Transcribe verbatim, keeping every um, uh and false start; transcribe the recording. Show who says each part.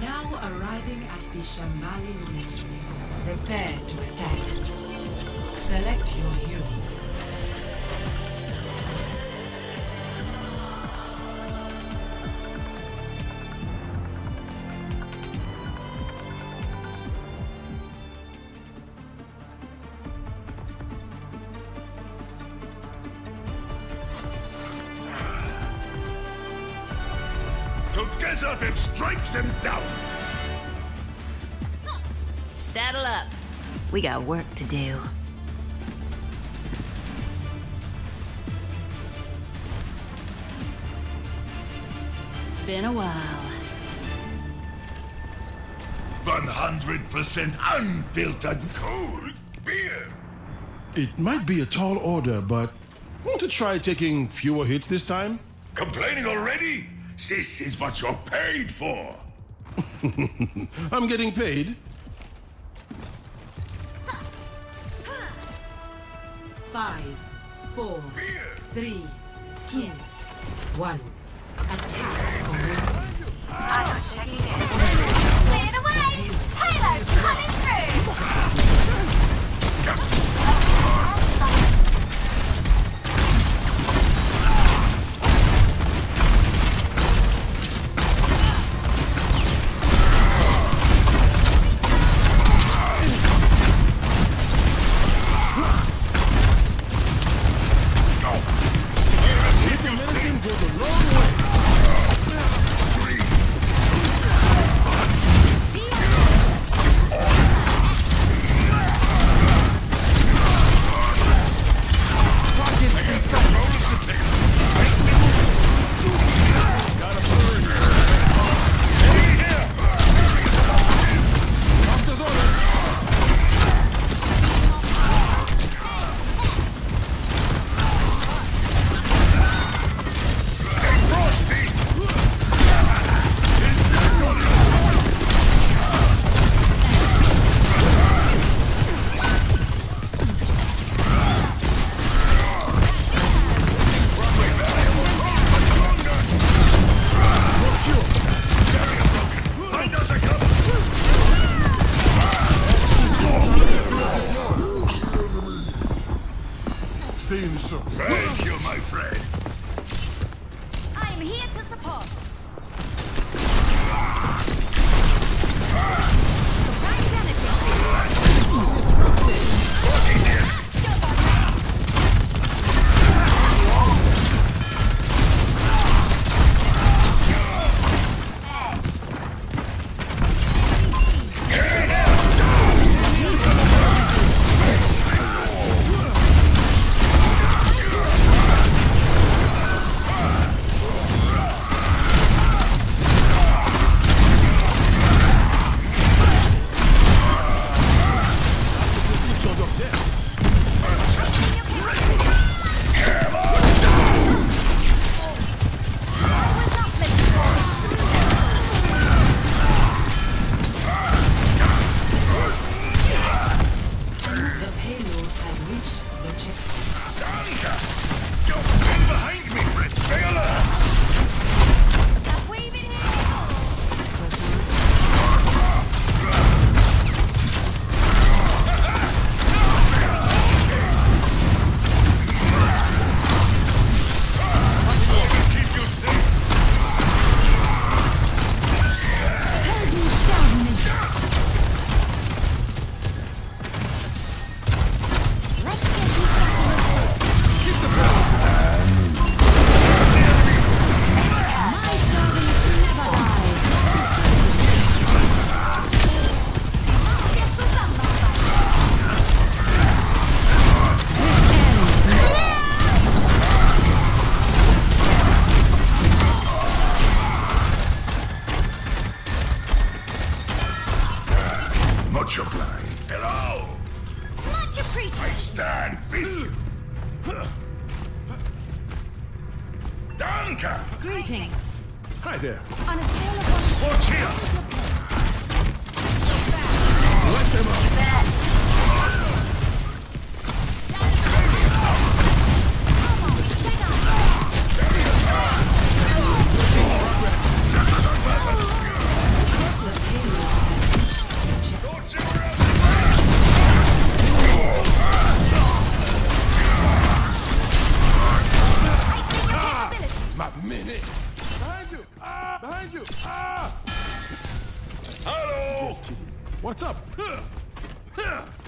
Speaker 1: now arriving at the Shamali Monastery. Prepare to attack. Select your hero.
Speaker 2: Together that strikes him down!
Speaker 3: Saddle up. We got work to do. Been a while.
Speaker 2: one hundred percent unfiltered cold beer!
Speaker 4: It might be a tall order, but to try taking fewer hits this time?
Speaker 2: Complaining already? This is what you're paid for!
Speaker 4: I'm getting paid.
Speaker 1: Five, four,
Speaker 2: Beer!
Speaker 1: three, two, one. Attack commences.
Speaker 5: I'm checking in. Clear the way! Payload's coming through!
Speaker 2: Thank you, my friend.
Speaker 5: I'm here to support. Surprise energy.
Speaker 2: Working here. Much obliged. Hello!
Speaker 5: Much
Speaker 2: I
Speaker 5: appreciated.
Speaker 2: stand with you. Danke!
Speaker 5: Greetings.
Speaker 4: Hi there.
Speaker 5: On a scale of one
Speaker 2: Watch here!
Speaker 4: Let them up. Behind you! Ah!
Speaker 2: Hello!
Speaker 4: What's up? Huh. Huh.